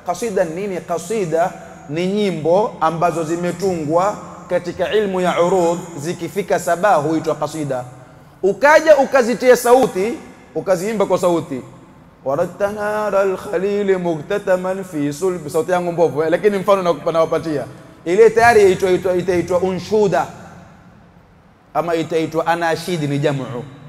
Kasida nini? Kasida ni nyimbo ambazo zimetungwa katika ilmu ya urud, zikifika 7 huitwa kasida. Ukaja ukazitia sauti, ukaziimba kwa sauti, warattanara al-khalil muktataman fi sulb, sauti yangu mbovu lakini mfano nawapatia, ile tayari itaitwa unshuda ama itaitwa anashid, ni jamu.